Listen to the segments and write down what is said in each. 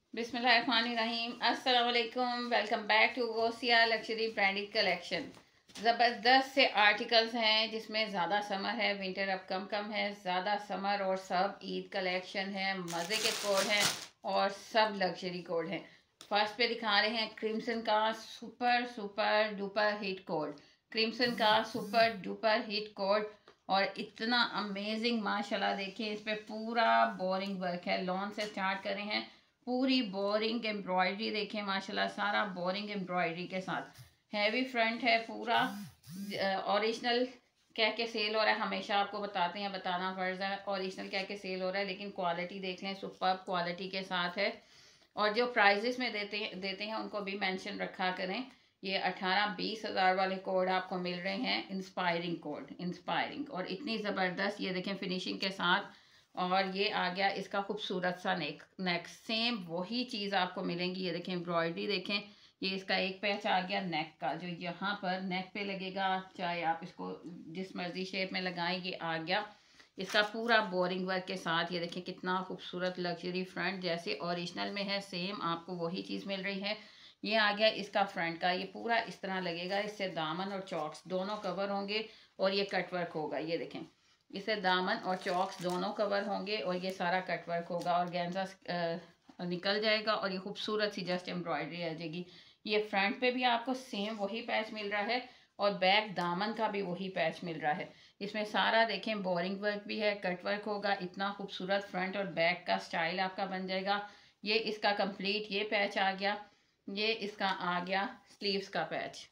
बिस्मिल्लाहिर्रहमानिर्रहीम। अस्सलाम वालेकुम। Welcome back to Ghousia luxury branded collection. ज़बरदस्त से आर्टिकल्स हैं जिसमें ज़्यादा समर है, विंटर अब कम कम है, ज़्यादा समर और सब ईद कलेक्शन है। मज़े के कोड हैं और सब लग्जरी कोड हैं। फर्स्ट पे दिखा रहे हैं क्रिम्सन का super super duper hit code. Crimson का सुपर डुपर हिट कोड और इतना अमेजिंग माशाल्लाह। देखिए इस पे पूरा बोरिंग वर्क है। लॉन से स्टार्ट कर रहे हैं, पूरी बोरिंग एम्ब्रॉयडरी देखें माशाल्लाह, सारा बोरिंग एम्ब्रॉयडरी के साथ। हैवी फ्रंट है पूरा। ओरिजिनल कह के सेल हो रहा है, हमेशा आपको बताते हैं, बताना फ़र्ज़ है। ओरिजिनल कह के सेल हो रहा है लेकिन क्वालिटी देख लें, सुपर क्वालिटी के साथ है। और जो प्राइजेस में देते हैं उनको भी मेंशन रखा करें। ये 18-20 हज़ार वाले कोड आपको मिल रहे हैं, इंस्पायरिंग कोड, इंस्पायरिंग। और इतनी ज़बरदस्त ये देखें फिनिशिंग के साथ। और ये आ गया इसका खूबसूरत सा नेक सेम वही चीज़ आपको मिलेंगी। ये देखें एम्ब्रॉयडरी देखें। ये इसका एक पैच आ गया नेक का, जो यहाँ पर नेक पे लगेगा, चाहे आप इसको जिस मर्जी शेप में लगाएं, ये आ गया इसका पूरा बोरिंग वर्क के साथ। ये देखें कितना खूबसूरत लग्जरी फ्रंट, जैसे ओरिजिनल में है सेम आपको वही चीज़ मिल रही है। ये आ गया इसका फ्रंट का, ये पूरा इस तरह लगेगा। इससे दामन और चौक्स दोनों कवर होंगे और ये कटवर्क होगा। ये देखें इससे दामन और चौक्स दोनों कवर होंगे और ये सारा कटवर्क होगा और गेंजा निकल जाएगा और ये खूबसूरत सी जस्ट एम्ब्रॉयडरी आ जाएगी। ये फ्रंट पे भी आपको सेम वही पैच मिल रहा है और बैक दामन का भी वही पैच मिल रहा है। इसमें सारा देखें बोरिंग वर्क भी है, कट वर्क होगा। इतना खूबसूरत फ्रंट और बैक का स्टाइल आपका बन जाएगा। ये इसका कंप्लीट ये पैच आ गया। ये इसका आ गया स्लीव्स का पैच।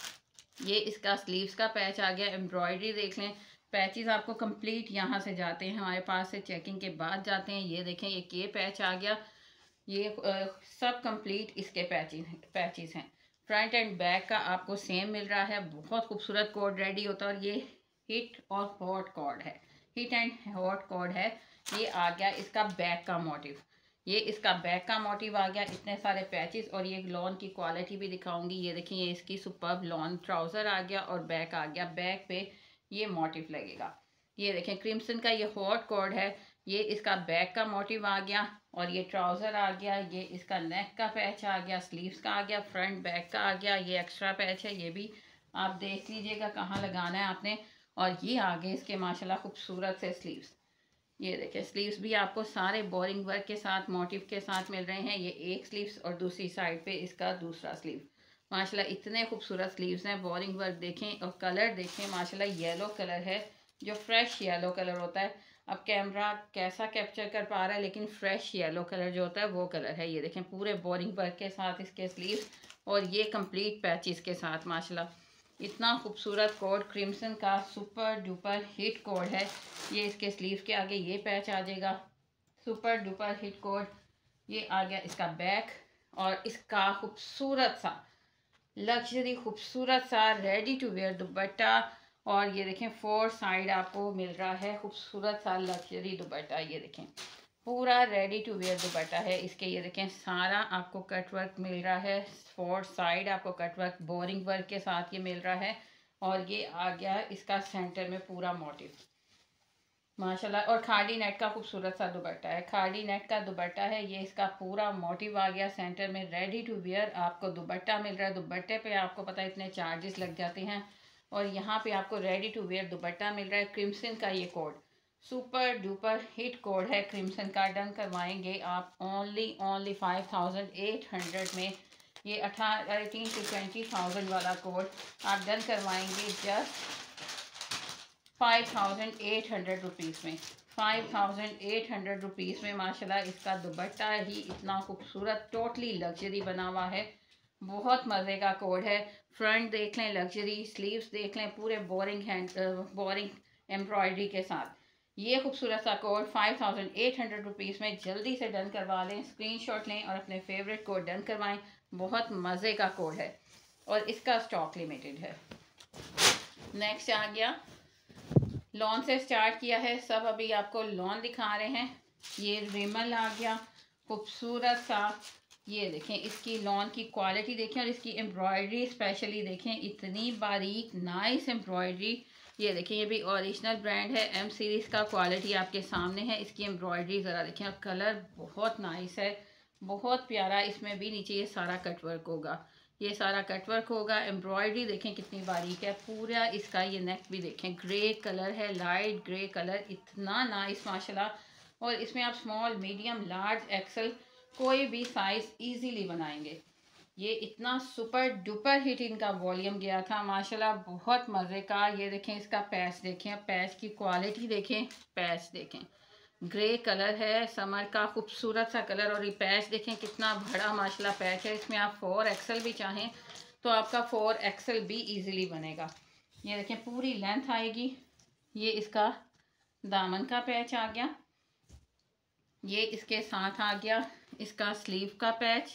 ये इसका स्लीव्स का पैच आ गया। एम्ब्रॉयडरी देख लें, पैचेस आपको कंप्लीट यहाँ से जाते हैं, हमारे पास से चेकिंग के बाद जाते हैं। ये देखें ये के पैच आ गया। ये सब कंप्लीट इसके पैचेस हैं। फ्रंट एंड बैक का आपको सेम मिल रहा है। बहुत खूबसूरत कोड रेडी होता है और ये हिट और हॉट कोड है, हिट एंड हॉट कोड है। ये आ गया इसका बैक का मोटिव। ये इसका बैक का मोटिव आ गया, इतने सारे पैचेस। और ये लॉन की क्वालिटी भी दिखाऊंगी। ये देखिए ये इसकी सुपर्ब लॉन ट्राउज़र आ गया और बैक आ गया। बैक पे ये मोटिव लगेगा। ये देखें क्रिम्सन का ये हॉट कोड है। ये इसका बैक का मोटिव आ गया और ये ट्राउज़र आ गया। ये इसका नेक का पैच आ गया, स्लीव्स का आ गया, फ्रंट बैक का आ गया। ये एक्स्ट्रा पैच है, ये भी आप देख लीजिएगा कहाँ लगाना है आपने। और ये आ गए इसके माशाल्लाह खूबसूरत से स्लीव्स। ये देखिए स्लीव्स भी आपको सारे बोरिंग वर्क के साथ मोटिव के साथ मिल रहे हैं। ये एक स्लीव्स और दूसरी साइड पे इसका दूसरा स्लीव। माशाल्लाह इतने खूबसूरत स्लीव्स हैं। बोरिंग वर्क देखें और कलर देखें, माशाल्लाह येलो कलर है, जो फ्रेश येलो कलर होता है। अब कैमरा कैसा कैप्चर कर पा रहा है, लेकिन फ्रेश येलो कलर जो होता है वो कलर है। ये देखें पूरे बोरिंग वर्क के साथ इसके स्लीव्स और ये कंप्लीट पैचेस के साथ। माशाल्लाह इतना खूबसूरत कोड क्रिम्सन का सुपर डुपर हिट कोड है। ये इसके स्लीव के आगे ये पैच आ जाएगा, सुपर डुपर हिट कोड। ये आ गया इसका बैक और इसका खूबसूरत सा लग्जरी खूबसूरत सा रेडी टू वेयर दुपट्टा। और ये देखें फोर साइड आपको मिल रहा है खूबसूरत सा लग्जरी दुपट्टा। ये देखें पूरा रेडी टू वेयर दुपट्टा है इसके। ये देखें सारा आपको कट वर्क मिल रहा है, फोर साइड आपको कट वर्क बोरिंग वर्क के साथ ये मिल रहा है। और ये आ गया इसका सेंटर में पूरा मोटिव माशाल्लाह। और खाड़ी नेट का खूबसूरत सा दुपट्टा है, खाड़ी नेट का दुपट्टा है। ये इसका पूरा मोटिव आ गया सेंटर में। रेडी टू वेयर आपको दुपट्टा मिल रहा है। दुपट्टे पे आपको पता है इतने चार्जेस लग जाते हैं और यहाँ पे आपको रेडी टू वेयर दुपट्टा मिल रहा है। क्रिम्सन का ये code super duper hit code है क्रिम्सन का। डन करवाएंगे आप ओनली 5800 में। ये 18 to 20,000 वाला कोड आप डन करवाएंगे जस्ट 5800 रुपीज़ में। 5800 रुपीज़ में माशाल्लाह इसका दुपट्टा ही इतना खूबसूरत टोटली लग्जरी बना हुआ है। बहुत मज़े का कोड है। फ्रंट देख लें लग्जरी, स्लीव्स देख लें पूरे बोरिंग एम्ब्रॉयडरी के साथ। ये खूबसूरत सा कोड 5800 रुपीज़ में जल्दी से डन करवा लें। स्क्रीनशॉट लें और अपने फेवरेट कोड डन करवाएं। बहुत मज़े का कोड है और इसका स्टॉक लिमिटेड है। नेक्स्ट आ गया लॉन से स्टार्ट किया है, सब अभी आपको लॉन दिखा रहे हैं। ये रिमल आ गया खूबसूरत सा। ये देखें इसकी लॉन की क्वालिटी देखें और इसकी एम्ब्रॉयडरी स्पेशली देखें, इतनी बारीक नाइस एम्ब्रॉयडरी। ये देखें ये भी ओरिजिनल ब्रांड है, एम सीरीज़ का। क्वालिटी आपके सामने है। इसकी एम्ब्रॉयडरी ज़रा देखें और कलर बहुत नाइस है। बहुत प्यारा। इसमें भी नीचे ये सारा कटवर्क होगा, ये सारा कटवर्क होगा। एम्ब्रॉयडरी देखें कितनी बारीक है पूरा इसका। ये नेक भी देखें, ग्रे कलर है, लाइट ग्रे कलर, इतना नाइस माशाल्लाह। और इसमें आप स्मॉल, मीडियम, लार्ज, एक्सल कोई भी साइज इजीली बनाएंगे। ये इतना सुपर डुपर हिट इनका वॉल्यूम गया था माशाल्लाह, बहुत मज़े का। ये देखें इसका पैच देखें, पैच की क्वालिटी देखें, पैच देखें, ग्रे कलर है, समर का खूबसूरत सा कलर। और ये पैच देखें कितना बड़ा माशाल्लाह पैच है। इसमें आप 4XL भी चाहें तो आपका 4XL भी इजीली बनेगा। ये देखें पूरी लेंथ आएगी। ये इसका दामन का पैच आ गया, ये इसके साथ आ गया इसका स्लीव का पैच।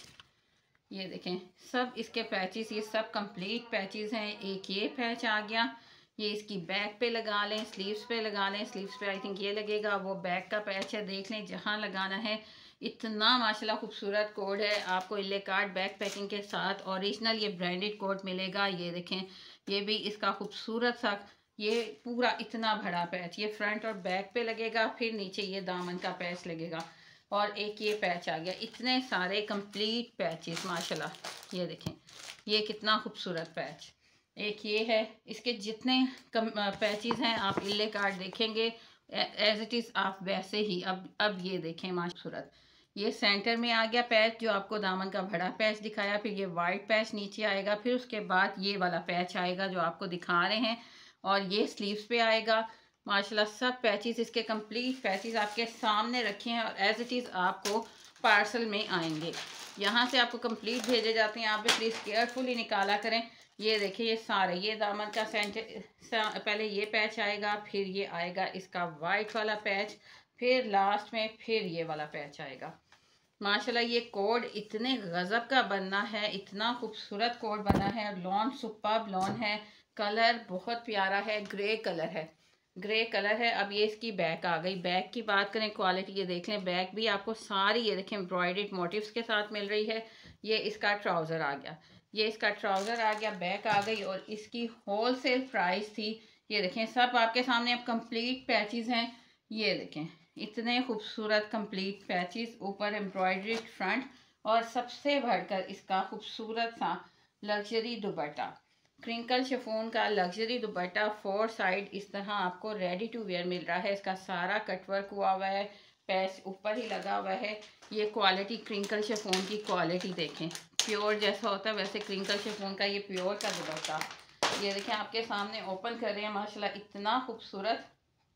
ये देखें सब इसके पैचेस, ये सब कंप्लीट पैचेस हैं। एक ये पैच आ गया, ये इसकी बैक पे लगा लें, स्लीव्स पे लगा लें। स्लीव्स पे आई थिंक ये लगेगा, वो बैक का पैच है, देख लें जहाँ लगाना है। इतना माशाल्लाह खूबसूरत कोड है। आपको इले कार्ड बैक पैकिंग के साथ ओरिजिनल ये ब्रांडेड कोड मिलेगा। ये देखें ये भी इसका खूबसूरत सा, ये पूरा इतना बड़ा पैच, ये फ्रंट और बैक पे लगेगा। फिर नीचे ये दामन का पैच लगेगा और एक ये पैच आ गया। इतने सारे कंप्लीट पैचेस माशाल्लाह। ये देखें ये कितना खूबसूरत पैच। एक ये है, इसके जितने पैचेस हैं आप इले कार्ड देखेंगे एज इट इज़ आप वैसे ही। अब ये देखें माशाल्लाह, ये सेंटर में आ गया पैच जो आपको दामन का बड़ा पैच दिखाया। फिर ये वाइट पैच नीचे आएगा, फिर उसके बाद ये वाला पैच आएगा जो आपको दिखा रहे हैं, और ये स्लीव्स पे आएगा माशाल्लाह। सब पैचेस इसके कंप्लीट पैचेस आपके सामने रखे हैं और एज इट इज़ आपको पार्सल में आएंगे। यहाँ से आपको कंप्लीट भेजे जाते हैं, आप भी प्लीज़ केयरफुली निकाला करें। ये देखिए ये सारे, ये दामन का सेंटर पहले ये पैच आएगा, फिर ये आएगा इसका वाइट वाला पैच, फिर लास्ट में फिर ये वाला पैच आएगा माशाल्लाह। ये कोड इतने गज़ब का बनना है, इतना खूबसूरत कोड बना है। लॉन सुपर्ब लॉन है, कलर बहुत प्यारा है, ग्रे कलर है, ग्रे कलर है। अब ये इसकी बैक आ गई। बैक की बात करें क्वालिटी, ये देख लें बैक भी आपको सारी ये देखें एम्ब्रॉयडर्ड मोटिव्स के साथ मिल रही है। ये इसका ट्राउज़र आ गया, ये इसका ट्राउज़र आ गया, बैक आ गई। और इसकी होलसेल प्राइस थी, ये देखें सब आपके सामने अब कंप्लीट पैचेस हैं। ये देखें इतने खूबसूरत कंप्लीट पैचेस, ऊपर एम्ब्रॉयडरी फ्रंट, और सबसे बढ़कर इसका खूबसूरत सा लग्जरी दुपट्टा, क्रिंकल शिफॉन का लग्जरी दुपट्टा 4 साइड इस तरह आपको रेडी टू वेयर मिल रहा है। इसका सारा कटवर्क हुआ हुआ है, पैच ऊपर ही लगा हुआ है। ये क्वालिटी क्रिंकल शिफॉन की क्वालिटी देखें, प्योर जैसा होता है वैसे क्रिंकल शिफॉन का ये प्योर का दुपट्टा। ये देखें आपके सामने ओपन कर रहे हैं माशाल्लाह, इतना खूबसूरत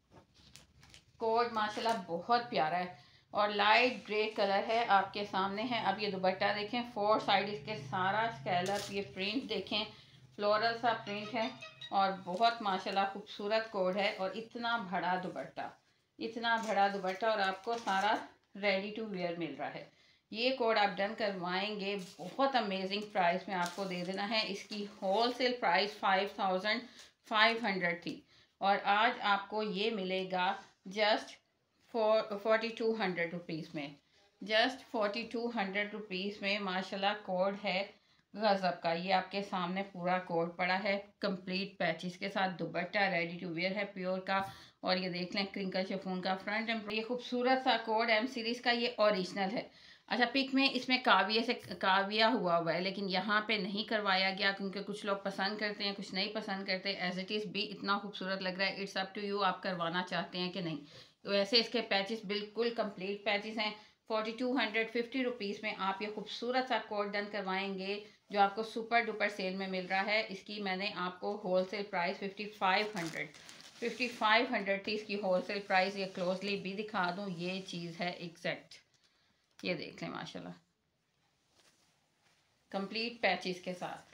कोड माशाल्लाह, बहुत प्यारा है और लाइट ग्रे कलर है आपके सामने है। अब ये दुपट्टा देखें, 4 साइड इसके सारा स्कैलप, ये प्रिंट देखें फ्लोरल सा प्रिंट है और बहुत माशाल्लाह खूबसूरत कोड है। और इतना बड़ा दुपट्टा, इतना बड़ा दुपट्टा, और आपको सारा रेडी टू वेयर मिल रहा है। ये कोड आप डन करवाएंगे बहुत अमेजिंग प्राइस में आपको दे देना है। इसकी होलसेल प्राइस 5500 थी और आज आपको ये मिलेगा जस्ट 4200 रुपीज़ में, जस्ट 4200 रुपीज़ में माशाल्लाह। कोड है गज़ब का, ये आपके सामने पूरा कोड पड़ा है कंप्लीट पैचेस के साथ। दुपट्टा रेडी टू वेयर है प्योर का, और ये देख लें क्रिंकल शिफॉन का फ्रंट एम्ब्रॉयडरी। ये खूबसूरत सा कोड एम सीरीज़ का, ये ओरिजिनल है। अच्छा पिक में इसमें काविया से काविया हुआ है, लेकिन यहाँ पे नहीं करवाया गया क्योंकि कुछ लोग पसंद करते हैं, कुछ नहीं पसंद करते। एज इट इज़ भी इतना खूबसूरत लग रहा है, इट्स अप टू यू आप करवाना चाहते हैं कि नहीं। वैसे इसके पैचेस बिल्कुल कंप्लीट पैचेस हैं। 4250 रुपीज़ में आप ये खूबसूरत सा कोड डन करवाएंगे जो आपको सुपर डुपर सेल में मिल रहा है। इसकी मैंने आपको होलसेल प्राइस 5500 थी इसकी होलसेल प्राइस। ये क्लोजली भी दिखा दूँ, ये चीज़ है एग्जैक्ट, ये देख लें माशाल्लाह कंप्लीट पैचेस के साथ।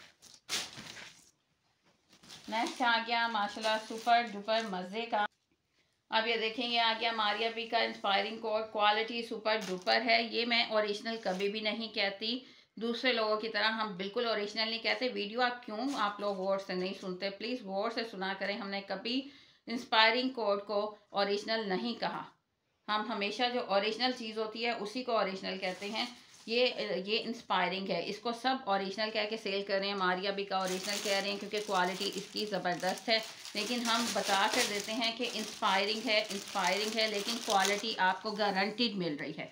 नेक्स्ट आ गया माशाल्लाह सुपर डुपर मज़े का। अब ये देखेंगे आ गया मारिया बी का inspiring code, quality super duper है। ये मैं ओरिजिनल कभी भी नहीं कहती, दूसरे लोगों की तरह हम बिल्कुल ओरिजिनल नहीं कहते। वीडियो आप लोग गौर से नहीं सुनते, प्लीज़ गौर से सुना करें। हमने कभी इंस्पायरिंग कोड को ओरिजिनल नहीं कहा, हम हमेशा जो ओरिजिनल चीज़ होती है उसी को ओरिजिनल कहते हैं। ये इंस्पायरिंग है, इसको सब ओरिजिनल कह के सेल कर रहे हैं। मारिया बी का ओरिजिनल कह रहे हैं क्योंकि क्वालिटी इसकी ज़बरदस्त है, लेकिन हम बता कर देते हैं कि इंस्पायरिंग है लेकिन क्वालिटी आपको गारंटीड मिल रही है।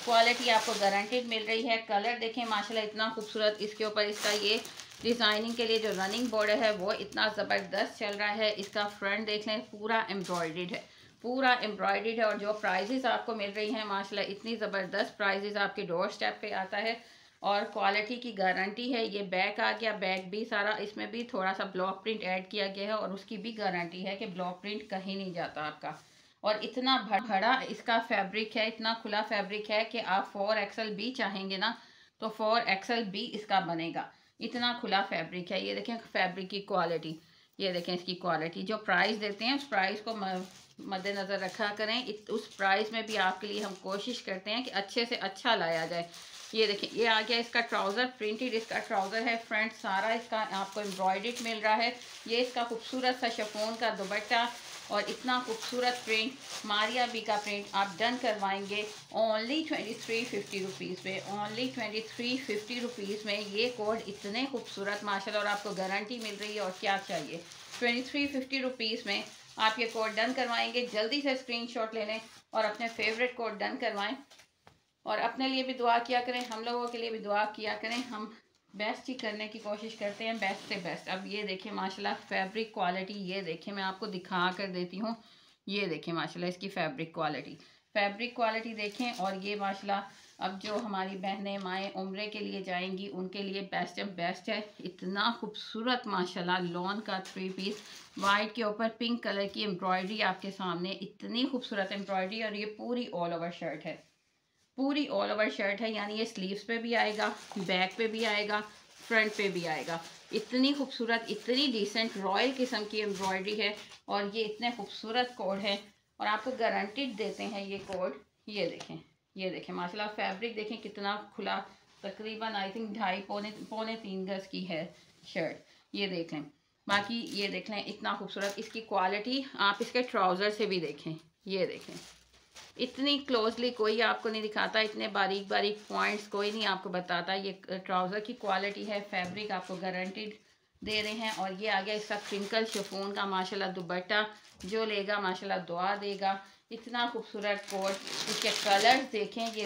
क्वालिटी आपको गारंटेड मिल रही है। कलर देखें माशाल्लाह इतना खूबसूरत, इसके ऊपर इसका ये डिज़ाइनिंग के लिए जो रनिंग बॉर्डर है वो इतना ज़बरदस्त चल रहा है। इसका फ्रंट देख लें पूरा एम्ब्रॉयडर्ड है, पूरा एम्ब्रॉयडर्ड है। और जो प्राइजेस आपको मिल रही हैं माशाल्लाह इतनी ज़बरदस्त प्राइजेस आपके डोर स्टेप पे आता है और क्वालिटी की गारंटी है। ये बैक आ गया, बैक भी सारा इसमें भी थोड़ा सा ब्लॉक प्रिंट ऐड किया गया है और उसकी भी गारंटी है कि ब्लॉक प्रिंट कहीं नहीं जाता आपका। और इतना बड़ा इसका फैब्रिक है, इतना खुला फैब्रिक है कि आप 4XL भी चाहेंगे ना तो 4XL भी इसका बनेगा। इतना खुला फैब्रिक है। ये देखें फैब्रिक की क्वालिटी, ये देखें इसकी क्वालिटी। जो प्राइस देते हैं उस प्राइस को मद्देनज़र रखा करें। उस प्राइस में भी आपके लिए हम कोशिश करते हैं कि अच्छे से अच्छा लाया जाए। ये देखिए ये आ गया इसका ट्राउज़र, प्रिंटेड इसका ट्राउज़र है। फ्रंट सारा इसका आपको एम्ब्रॉयडर्ड मिल रहा है। ये इसका खूबसूरत सा शिफॉन का दुपट्टा और इतना खूबसूरत प्रिंट, मारिया बी का प्रिंट आप डन करवाएंगे ओनली 2350 रुपीज़ में। ओनली 2350 रुपीज़ में ये कोड इतने खूबसूरत माशाल्लाह, और आपको गारंटी मिल रही है। और क्या चाहिए, 2350 रुपीज़ में आप ये कोड डन करवाएंगे। जल्दी से स्क्रीनशॉट ले लें और अपने फेवरेट कोड डन करवाएं। और अपने लिए भी दुआ किया करें, हम लोगों के लिए भी दुआ किया करें। हम बेस्ट ही करने की कोशिश करते हैं, बेस्ट से बेस्ट। अब ये देखिए माशाल्लाह फैब्रिक क्वालिटी, ये देखिए मैं आपको दिखा कर देती हूँ। ये देखिए माशाल्लाह इसकी फैब्रिक क्वालिटी देखें। और ये माशाल्लाह अब जो हमारी बहनें माएँ उम्रे के लिए जाएंगी उनके लिए बेस्ट है। इतना खूबसूरत माशाल्लाह लॉन का 3 पीस, वाइट के ऊपर पिंक कलर की एम्ब्रॉयडरी आपके सामने, इतनी खूबसूरत एम्ब्रॉयडरी। और ये पूरी ऑल ओवर शर्ट है, पूरी ऑल ओवर शर्ट है, यानी ये स्लीव्स पे भी आएगा, बैक पे भी आएगा, फ्रंट पे भी आएगा। इतनी खूबसूरत, इतनी डिसेंट रॉयल किस्म की एम्ब्रॉयडरी है। और ये इतने खूबसूरत कोड है और आपको गारंटीड देते हैं ये कोड। ये देखें माशाल्लाह फैब्रिक देखें कितना खुला, तकरीबन आई थिंक 2.5 पौने 3 गज की है शर्ट। ये देख लें, बाकी ये देख लें इतना खूबसूरत इसकी क्वालिटी। आप इसके ट्राउज़र से भी देखें, ये देखें इतनी क्लोजली कोई आपको नहीं दिखाता, इतने बारीक बारीक पॉइंट्स कोई नहीं आपको बताता। ये ट्राउज़र की क्वालिटी है, फैब्रिक आपको गारंटीड दे रहे हैं। और ये आ गया इसका क्रिंकल शिफॉन का माशाल्लाह दुपट्टा, जो लेगा माशाल्लाह दुआ देगा। इतना खूबसूरत कोट, इसके कलर्स देखें, ये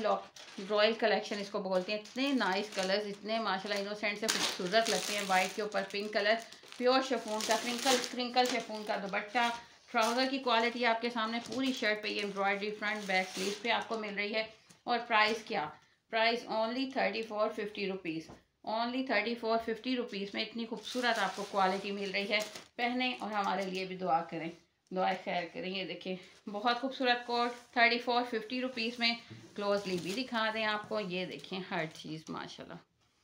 रॉयल कलेक्शन इसको बोलते हैं। इतने नाइस कलर्स, इतने माशाल्लाह इनोसेंट से खूबसूरत लगते हैं। वाइट के ऊपर पिंक कलर, प्योर शिफॉन का क्रिंकल शिफॉन का दुपट्टा। ट्राउज़र की क्वालिटी आपके सामने, पूरी शर्ट पे ये एम्ब्रॉयडरी फ्रंट बैक स्लीव पे आपको मिल रही है। और प्राइस क्या, price only 3450 rupees. Only 3450 rupees में इतनी खूबसूरत आपको क्वालिटी मिल रही है। पहने और हमारे लिए भी दुआ करें, दुआ खैर करें। ये देखिए बहुत खूबसूरत कोट 3450 रुपीज़ में। क्लोजली भी दिखा दें आपको, ये देखें हर चीज़ माशाल्लाह।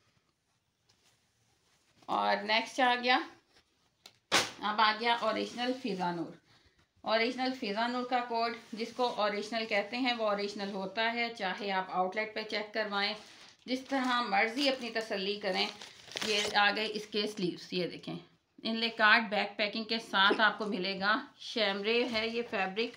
और नेक्स्ट आ गया, अब आ गया ओरिजिनल फिज़ा नूर। ओरिजिनल फिज़ा नूर का कोड, जिसको ओरिजिनल कहते हैं वो ओरिजिनल होता है, चाहे आप आउटलेट पे चेक करवाएं, जिस तरह मर्ज़ी अपनी तसल्ली करें। ये आ गए इसके स्लीव्स, ये देखें इनले कार्ड बैक पैकिंग के साथ आपको मिलेगा। शैमरे है ये फैब्रिक,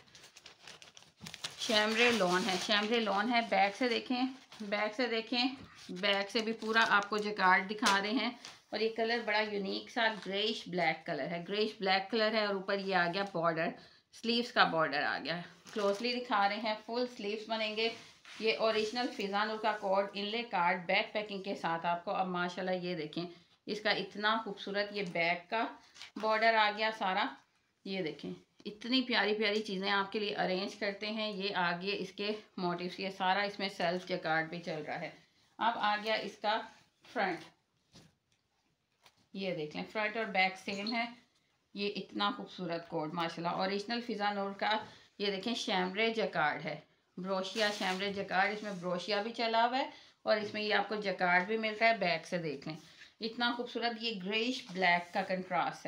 शैमरे लॉन है। बैक से देखें, बैक से भी पूरा आपको जैकार्ड दिखा रहे हैं। और ये कलर बड़ा यूनिक सा ग्रेइश ब्लैक कलर है। और ऊपर ये आ गया बॉर्डर, स्लीव्स का बॉर्डर आ गया। क्लोजली दिखा रहे हैं, फुल स्लीव्स बनेंगे। ये ओरिजिनल फिज़ा नूर का code inlay card back packing के साथ आपको। अब माशाल्लाह ये देखें इसका इतना खूबसूरत ये बैक का बॉर्डर आ गया सारा। ये देखें इतनी प्यारी प्यारी चीज़ें आपके लिए अरेंज करते हैं। ये आगे इसके मोटिव्स, ये सारा इसमें सेल्फ जैकार्ड भी चल रहा है। अब आ गया इसका फ्रंट, ये देख लें फ्रंट और बैक सेम है। ये इतना खूबसूरत कोड माशाल्लाह ओरिजिनल फिज़ा नूर का। ये देखें शैमरे जैकार्ड है, ब्रोशिया शैमरे जैकार्ड, इसमें ब्रोशिया भी चला हुआ है और इसमें ये आपको जैकार्ड भी मिल रहा है। बैक से देख लें इतना खूबसूरत, ये ग्रेइश ब्लैक का कंट्रास्ट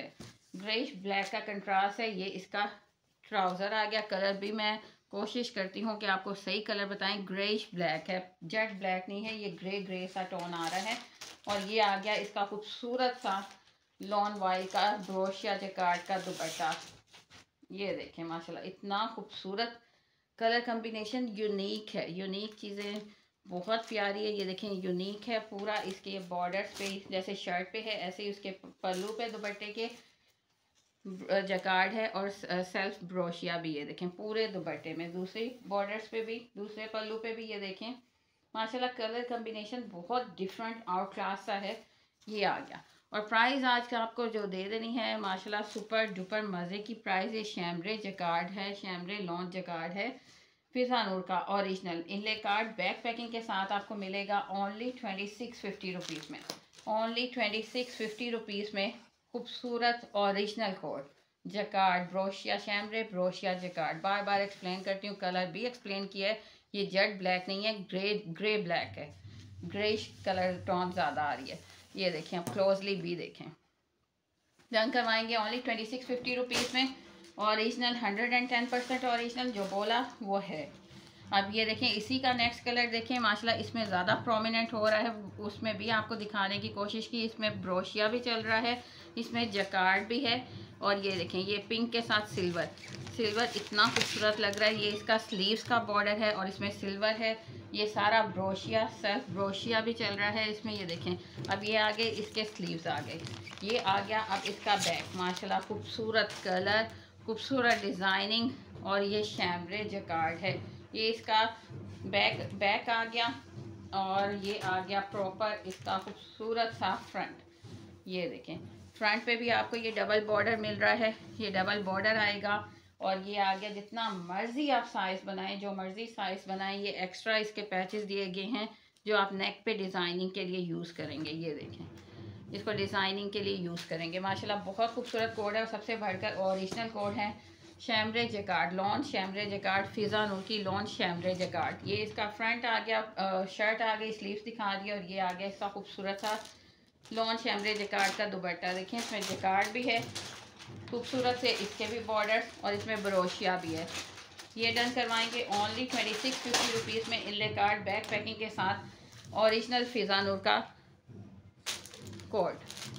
है, ये इसका ट्राउज़र आ गया। कलर भी मैं कोशिश करती हूँ कि आपको सही कलर बताएं। ग्रेइश ब्लैक है, जेट ब्लैक नहीं है, ये ग्रे सा टोन आ रहा है। और ये आ गया इसका खूबसूरत सा लॉन वाइल का ब्रोशिया जैकार्ड का दुपट्टा। ये देखें माशाल्लाह इतना खूबसूरत कलर कम्बिनेशन, यूनिक चीज़ें बहुत प्यारी है। ये देखें यूनिक है पूरा। इसके बॉर्डर्स पे जैसे शर्ट पे है ऐसे ही उसके पल्लू पे दुपट्टे के जकार्ड है और सेल्फ ब्रोशिया भी, ये देखें पूरे दुपट्टे में, दूसरी बॉर्डर्स पे भी, दूसरे पल्लू पे भी, ये देखें माशाल्लाह कलर कम्बिनेशन बहुत डिफरेंट आउट क्लास सा है। ये आ गया। और प्राइस आज का आपको जो दे देनी है माशाल्लाह सुपर डुपर मज़े की प्राइस। ये शैमरे जकार्ड है, शैमरे लॉन्च जकार्ड है, फिजा नूर का original inlay card back packing के साथ आपको मिलेगा ओनली 2650 रुपीज़ में। ओनली 2650 रुपीज़ में खूबसूरत ओरिजिनल कोड जकार्ड ब्रोशिया, शैमरे ब्रोशिया जकार्ड। बार बार एक्सप्लेन करती हूँ, कलर भी एक्सप्लेन किया है। ये जेट ब्लैक नहीं है, ग्रे ब्लैक है, ग्रे कलर टोन ज़्यादा आ रही है। ये देखें, आप क्लोजली भी देखें। डन करवाएंगे ओनली 2650 रुपीज़ में। ओरिजिनल 110% ओरिजिनल जो बोला वो है। अब ये देखें, इसी का नेक्स्ट कलर देखें माशाल्लाह, इसमें ज़्यादा प्रोमिनेंट हो रहा है, उसमें भी आपको दिखाने की कोशिश की। इसमें ब्रोशिया भी चल रहा है, इसमें जकार्ड भी है। और ये देखें, ये पिंक के साथ सिल्वर, सिल्वर इतना खूबसूरत लग रहा है। ये इसका स्लीव्स का बॉर्डर है और इसमें सिल्वर है। ये सारा ब्रोशिया, सेल्फ ब्रोशिया भी चल रहा है इसमें। ये देखें, अब ये आ गए इसके स्लीव्स आ गए, ये आ गया। अब इसका बैक माशाल्लाह खूबसूरत कलर, खूबसूरत डिज़ाइनिंग, और ये शैमरे जकार्ड है। ये इसका बैक आ गया और ये आ गया प्रॉपर इसका खूबसूरत सा फ्रंट। ये देखें, फ्रंट पे भी आपको ये डबल बॉर्डर मिल रहा है, ये डबल बॉर्डर आएगा। और ये आ गया, जितना मर्जी आप साइज़ बनाएं, जो मर्जी साइज़ बनाएं। ये एक्स्ट्रा इसके पैचेस दिए गए हैं जो आप नेक पे डिज़ाइनिंग के लिए यूज़ करेंगे। ये देखें, इसको डिज़ाइनिंग के लिए यूज़ करेंगे। माशाल्लाह बहुत खूबसूरत कोड है और सबसे बढ़कर ओरिजिनल कोड है chambray jacquard launch, chambray jacquard Fiza Noor की लॉन्च शैमरे जकार्ड। ये इसका फ्रंट आ गया, शर्ट आ गई, स्लीव्स दिखा दी, और ये आ गया इसका खूबसूरत सा लॉन्च शैमरे जकार्ड का दुपट्टा। देखें, इसमें जकार्ड भी है खूबसूरत से, इसके भी बॉर्डर, और इसमें ब्रोशिया भी है। ये डन करवाएंगे ओनली 2650 रुपीज़ में इनले कार्ड बैक पैकिंग के साथ। ओरिजिनल फिजा नूर का कोड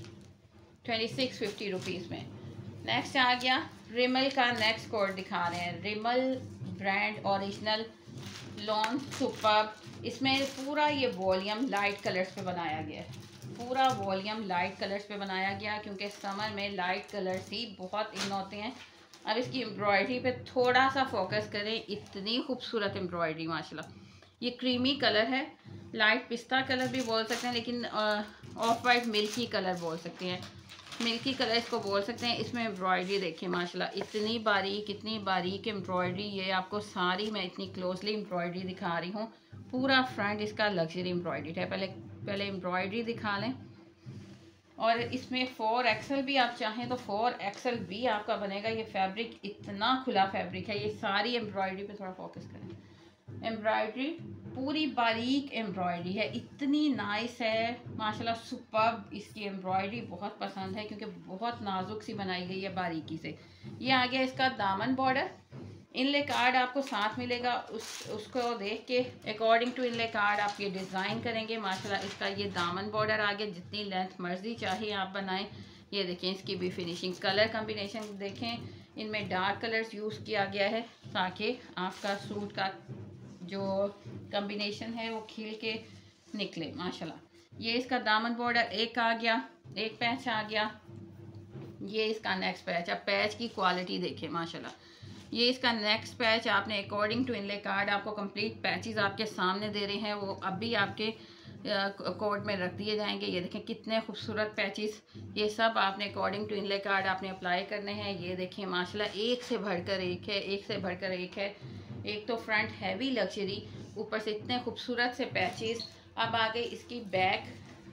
2650 रुपीज़ में। नेक्स्ट आ गया रिमल का नेक्स्ट कोड दिखा रहे हैं, Rimal brand original lawn super. इसमें पूरा ये वॉल्यूम लाइट कलर्स पे बनाया गया है, पूरा वॉल्यूम लाइट कलर्स पे बनाया गया, क्योंकि समर में लाइट कलर्स ही बहुत इन होते हैं। अब इसकी एम्ब्रॉयडरी पे थोड़ा सा फोकस करें, इतनी खूबसूरत एम्ब्रॉयडरी माशाल्लाह। ये क्रीमी कलर है, लाइट पिस्ता कलर भी बोल सकते हैं, लेकिन ऑफ वाइट मिल्की कलर बोल सकते हैं, मिल्की कलर इसको बोल सकते हैं। इसमें एम्ब्रॉयडरी देखिए माशाल्लाह, इतनी बारीक एम्ब्रॉयडरी। ये आपको सारी मैं इतनी क्लोजली एम्ब्रॉयडरी दिखा रही हूँ। पूरा फ्रंट इसका लग्जरी एम्ब्रॉयडरी है। पहले एम्ब्रॉयडरी दिखा लें। और इसमें 4XL भी आप चाहें तो 4XL भी आपका बनेगा। ये फैब्रिक इतना खुला फैब्रिक है। ये सारी एम्ब्रॉयडरी पे थोड़ा फोकस करें। एम्ब्रॉयडरी पूरी बारीक एम्ब्रॉयडरी है, इतनी नाइस है माशाल्लाह, सुपर्ब। इसकी एम्ब्रॉयडरी बहुत पसंद है क्योंकि बहुत नाजुक सी बनाई गई है बारीकी से। ये आ गया इसका दामन बॉर्डर। इनले कार्ड आपको साथ मिलेगा, उसको देख के अकॉर्डिंग टू इनले कार्ड आप ये डिज़ाइन करेंगे माशाल्लाह। इसका ये दामन बॉर्डर आ गया, जितनी लेंथ मर्जी चाहिए आप बनाएं। ये देखें, इसकी भी फिनिशिंग, कलर कम्बिनेशन देखें, इनमें डार्क कलर्स यूज़ किया गया है ताकि आपका सूट का जो कम्बिनेशन है वो खिल के निकले माशाल्लाह। ये इसका दामन बॉर्डर एक आ गया, एक पैच आ गया। ये इसका नेक्स्ट पैच। अब पैच की क्वालिटी देखें माशाल्लाह। ये इसका नेक्स्ट पैच आपने अकॉर्डिंग टू इनले कार्ड आपको कंप्लीट पैचेस आपके सामने दे रहे हैं, वो अभी आपके कोड में रख दिए जाएंगे। ये देखें कितने खूबसूरत पैचेस, ये सब आपने अकॉर्डिंग टू इनले कार्ड आपने अप्लाई करने हैं। ये देखें माशाल्लाह, एक से बढ़कर एक है, एक से बढ़कर एक है। एक तो फ्रंट हैवी लग्जरी, ऊपर से इतने खूबसूरत से पैचेस। अब आ गई इसकी बैक,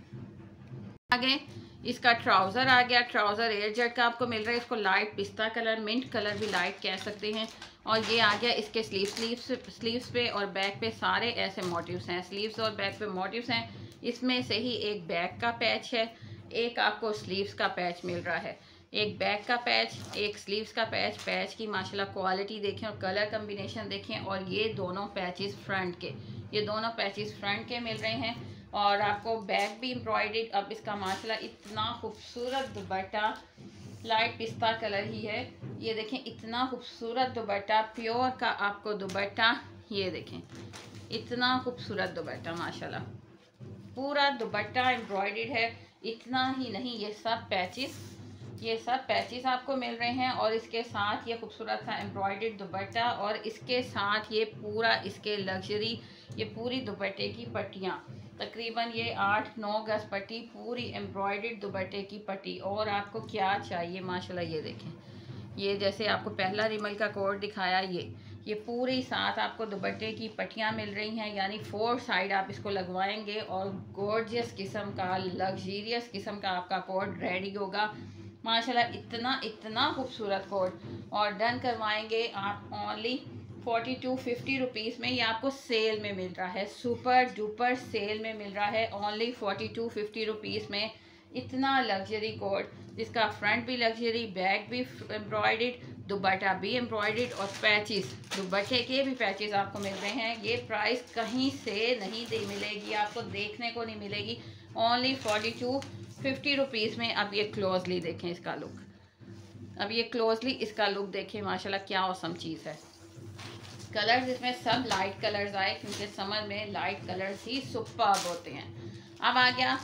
आगे इसका ट्राउज़र आ गया। ट्राउज़र एयर जेट का आपको मिल रहा है, इसको लाइट पिस्ता कलर, मिंट कलर भी लाइट कह सकते हैं। और ये आ गया इसके स्लीव्स पे और बैक पे सारे ऐसे मोटिव्स हैं, स्लीव्स और बैक पे मोटिव्स हैं। इसमें से ही एक बैक का पैच है, एक आपको स्लीव्स का पैच मिल रहा है। एक बैक का पैच, एक स्लीव्स का पैच। पैच की माशाल्लाह क्वालिटी देखें और कलर कम्बिनेशन देखें। और ये दोनों पैचेस फ्रंट के, ये दोनों पैचेस फ्रंट के मिल रहे हैं। और आपको बैक भी एम्ब्रॉयडर्ड। अब इसका माशाल्लाह इतना खूबसूरत दुपट्टा, लाइट पिस्ता कलर ही है। ये देखें इतना खूबसूरत दुपट्टा, प्योर का आपको दुपट्टा। ये देखें इतना खूबसूरत दुपट्टा माशाल्लाह, पूरा दुपट्टा एम्ब्रॉयडर्ड है। इतना ही नहीं, ये सब पैचेस, ये सब पैचेस आपको मिल रहे हैं और इसके साथ ये खूबसूरत सा एम्ब्रॉयडर्ड दुपट्टा और इसके साथ ये पूरा इसके लग्जरी ये पूरी दुपट्टे की पट्टियाँ, तकरीबन ये 8-9 गज पट्टी, पूरी एम्ब्रॉयडर्ड दुपट्टे की पट्टी। और आपको क्या चाहिए माशाल्लाह, ये देखें, ये जैसे आपको पहला रिमल का कोड दिखाया, ये पूरी साथ आपको दुपट्टे की पट्टियाँ मिल रही हैं, यानी 4 साइड आप इसको लगवाएंगे और गॉर्जियस किस्म का, लग्जीरियस किस्म का आपका कोड रेडी होगा माशाल्लाह। इतना खूबसूरत कोड, और डन करवाएंगे आप ओनली 42-50 रुपीज़ में। ये आपको सेल में मिल रहा है, सुपर डुपर सेल में मिल रहा है, ओनली 42-50 रुपीज़ में। इतना लग्जरी कोड जिसका फ्रंट भी लग्जरी, बैक भी एम्ब्रॉयडर्ड, दुपट्टा भी एम्ब्रॉयडर्ड और पैचेस, दुपट्टे के भी पैचेस आपको मिल रहे हैं। ये प्राइस कहीं से नहीं मिलेगी, आपको देखने को नहीं मिलेगी, ओनली 42-50 रुपीज़ में। अब ये क्लोजली देखें इसका लुक, अब ये क्लोजली इसका लुक देखें माशाल्लाह, क्या औसम चीज़ है। कलर्स इसमें सब लाइट कलर्स आए, क्योंकि समर में लाइट कलर्स ही सुपर्ब होते हैं। अब आ गया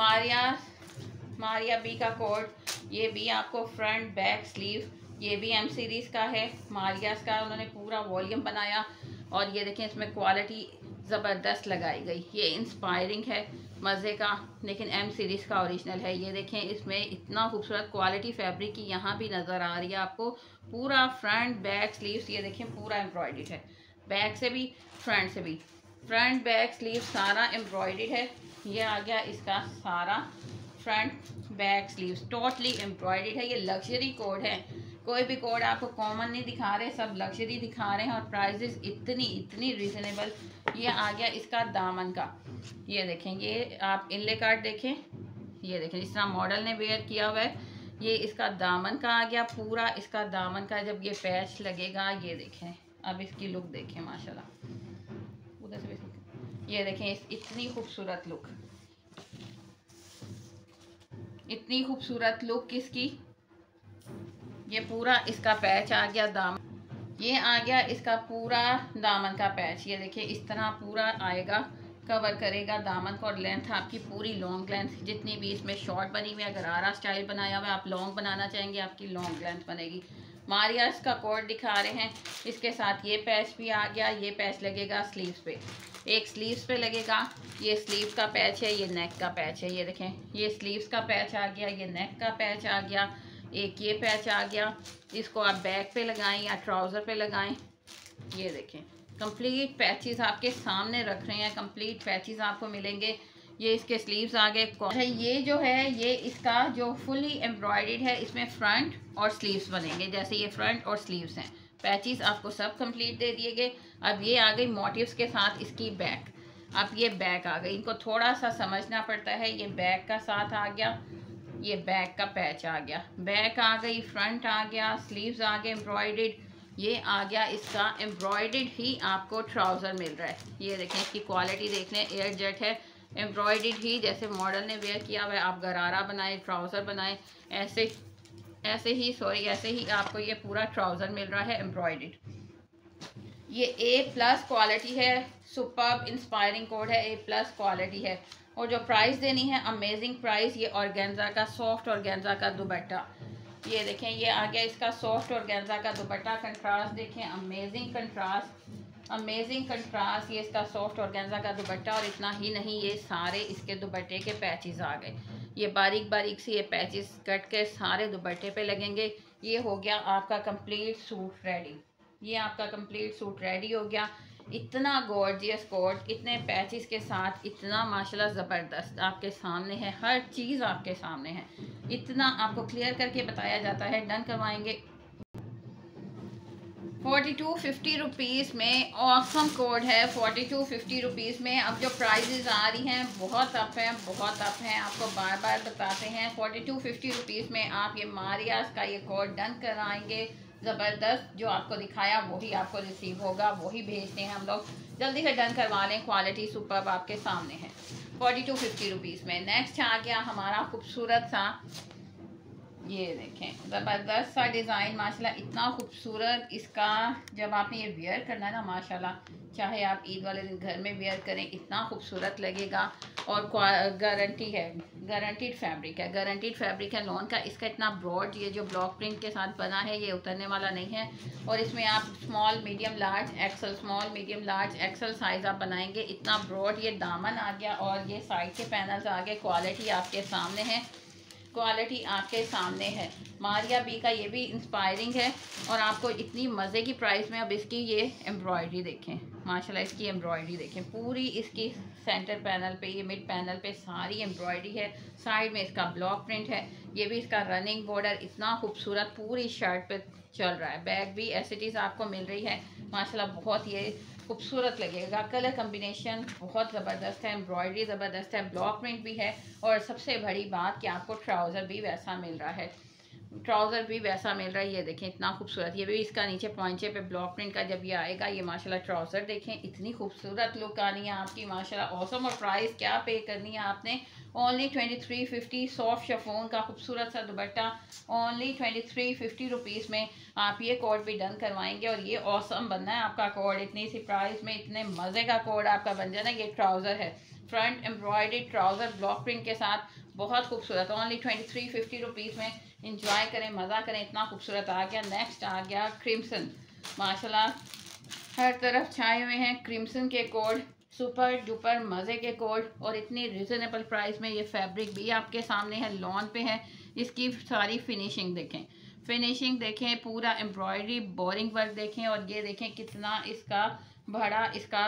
मारिया बी का कोड, ये भी आपको फ्रंट बैक स्लीव, ये भी एम सीरीज़ का है, मारियास का उन्होंने पूरा वॉल्यूम बनाया। और ये देखें इसमें क्वालिटी ज़बरदस्त लगाई गई, ये इंस्पायरिंग है, मज़े का, लेकिन एम सीरीज़ का ओरिजिनल है। ये देखें इसमें इतना खूबसूरत क्वालिटी फैब्रिक की यहाँ भी नज़र आ रही है आपको, पूरा फ्रंट बैक स्लीव्स, ये देखें पूरा एम्ब्रॉयडर्ड है, बैक से भी फ्रंट से भी, फ्रंट बैक स्लीव सारा एम्ब्रॉयडर्ड है। ये आ गया इसका सारा front back sleeves totally embroidered है। ये लग्जरी कोड है, कोई भी कोड आपको कॉमन नहीं दिखा रहे, सब लग्जरी दिखा रहे हैं, और प्राइजेस इतनी रीज़नेबल। ये आ गया इसका दामन का, ये देखें, ये आप इनले कार्ड देखें, ये देखें जिस तरह मॉडल ने वेयर किया हुआ है, ये इसका दामन का आ गया पूरा। इसका दामन का जब ये पैच लगेगा, ये देखें, अब इसकी लुक देखें माशाल्लाह, उधर से ये देखें इतनी खूबसूरत लुक, इतनी खूबसूरत लुक इसकी। ये पूरा इसका पैच आ गया दामन, ये आ गया इसका पूरा दामन का पैच, ये देखिए इस तरह पूरा आएगा, कवर करेगा दामन को। और लेंथ आपकी पूरी लॉन्ग लेंथ, जितनी भी इसमें शॉर्ट बनी हुई है, अगर आरा स्टाइल बनाया हुआ है, आप लॉन्ग बनाना चाहेंगे, आपकी लॉन्ग लेंथ बनेगी। मारियास का कोड दिखा रहे हैं, इसके साथ ये पैच भी आ गया, ये पैच लगेगा स्लीव्स पे, एक स्लीव्स पे लगेगा, ये स्लीव्स का पैच है, ये नेक का पैच है, ये देखें, ये स्लीव्स का पैच आ गया, ये नेक का पैच आ गया, एक ये पैच आ गया, इसको आप बैक पे लगाएं या ट्राउज़र पे लगाएं। ये देखें कंप्लीट पैचेस आपके सामने रख रहे हैं, कंप्लीट पैचेस आपको मिलेंगे। ये इसके स्लीव्स आगे, ये जो है ये इसका जो फुली एम्ब्रॉयडर्ड है, इसमें फ्रंट और स्लीव्स बनेंगे, जैसे ये फ्रंट और स्लीव्स हैं, पैचेस आपको सब कंप्लीट दे दिए गए। अब ये आ गई मोटिव्स के साथ इसकी बैक, अब ये बैक आ गई, इनको थोड़ा सा समझना पड़ता है। ये बैक का साथ आ गया, ये बैक का पैच आ गया, बैक आ गई, फ्रंट आ गया, स्लीव्स आ गए एम्ब्रॉयडर्ड, ये आ गया इसका एम्ब्रॉयडर्ड ही आपको ट्राउज़र मिल रहा है। ये देखें इसकी क्वालिटी देख लें, एयर जेट है, एम्ब्रॉयडर्ड ही जैसे मॉडल ने वेयर किया हुआ है। आप गरारा बनाए, ट्राउज़र बनाए, ऐसे ही आपको ये पूरा ट्राउज़र मिल रहा है एम्ब्रॉयडर्ड। ये A+ क्वालिटी है, सुपर्ब इंस्पायरिंग कोड है, A+ क्वालिटी है। और जो प्राइस देनी है अमेजिंग प्राइस, ये ऑर्गेन्जा का सॉफ्ट ऑर्गेन्जा का दुपट्टा, ये देखें, ये आ गया इसका सॉफ्ट ऑर्गेन्जा का दुपट्टा, कंट्रास्ट देखें, अमेजिंग कंट्रास्ट, ये इसका सॉफ्ट ऑर्गेन्जा का दुपट्टा। और इतना ही नहीं, ये सारे इसके दुपट्टे के पैचेस आ गए, ये बारीक बारीक से ये पैचेस कट के सारे दुपट्टे पे लगेंगे। ये हो गया आपका कंप्लीट सूट रेडी, ये आपका कंप्लीट सूट रेडी हो गया। इतना गॉर्जियस कोट, इतने पैचेस के साथ, इतना माशाल्लाह ज़बरदस्त आपके सामने है, हर चीज़ आपके सामने है, इतना आपको क्लियर करके बताया जाता है। डन करवाएंगे 42-50 रुपीज़ में, ऑसम कोड है 42-50 रुपीज़ में। अब जो प्राइजेज़ आ रही हैं बहुत अप हैं, आपको बार बार बताते हैं। 42-50 रुपीज़ में आप ये मारियास का ये कोड डन कराएंगे, ज़बरदस्त, जो आपको दिखाया वही आपको रिसीव होगा, वही भेजते हैं हम लोग, जल्दी से डन करवा लें, क्वालिटी सुपर्ब आपके सामने है 42-50 रुपीज़ में। नेक्स्ट आ गया हमारा खूबसूरत सा ये देखें ज़बरदस्त सा डिज़ाइन माशाल्लाह, इतना खूबसूरत इसका। जब आपने ये वेयर करना है ना माशाल्लाह, चाहे आप ईद वाले दिन घर में वेयर करें, इतना खूबसूरत लगेगा। और गारंटी है, गारंटीड फैब्रिक है, गारंटीड फैब्रिक है लॉन का। इसका इतना ब्रॉड ये जो ब्लॉक प्रिंट के साथ बना है, ये उतरने वाला नहीं है। और इसमें आप small medium large XL, small medium large XL size आप बनाएंगे। इतना ब्रॉड ये दामन आ गया और ये साइड के पैनल्स आ गए। क्वालिटी आपके सामने है, क्वालिटी आपके सामने है। मारिया बी का ये भी इंस्पायरिंग है। और आपको इतनी मज़े की प्राइस में अब इसकी ये एम्ब्रॉयडरी देखें माशाल्लाह, इसकी एम्ब्रॉयडरी देखें पूरी इसकी सेंटर पैनल पे, ये मिड पैनल पे सारी एम्ब्रॉयडरी है। साइड में इसका ब्लॉक प्रिंट है। ये भी इसका रनिंग बॉर्डर इतना खूबसूरत पूरी शर्ट पे चल रहा है। बैग भी ऐसे चीज़ आपको मिल रही है माशाल्लाह, बहुत ये खूबसूरत लगेगा। कलर कम्बिनेशन बहुत ज़बरदस्त है, एम्ब्रॉयडरी ज़बरदस्त है, ब्लॉक प्रिंट भी है। और सबसे बड़ी बात कि आपको ट्राउज़र भी वैसा मिल रहा है, ट्राउज़र भी वैसा मिल रहा है। ये देखें इतना खूबसूरत, ये भी इसका नीचे पॉइंचे पे ब्लॉक प्रिंट का जब ये आएगा, ये माशाल्लाह ट्राउज़र देखें इतनी खूबसूरत लुक आनी है आपकी माशाल्लाह, ऑसम। और प्राइस क्या पे करनी है आपने, ओनली 2350। सॉफ्ट शिफॉन का खूबसूरत सा दुपट्टा ओनली 2350 रुपीज़ में आप ये कोड भी डन करवाएंगे। और ये ऑसम बनना है आपका कोड, इतनी सी प्राइस में इतने मज़े का कोड आपका बन जाना। ये ट्राउज़र है, front embroidery trouser block print के साथ, बहुत खूबसूरत, ओनली 2350 रुपीज़ में। इंजॉय करें, मज़ा करें, इतना खूबसूरत आ गया। नेक्स्ट आ गया क्रिम्सन, माशाल्लाह हर तरफ छाए हुए हैं क्रिम्सन के कोड, सुपर डुपर मज़े के कोड। और इतनी रिजनेबल प्राइस में ये फैब्रिक भी आपके सामने है, लॉन पे है। इसकी सारी फिनिशिंग देखें, फिनिशिंग देखें, पूरा एम्ब्रॉयडरी बोरिंग वर्क देखें। और ये देखें कितना इसका बड़ा इसका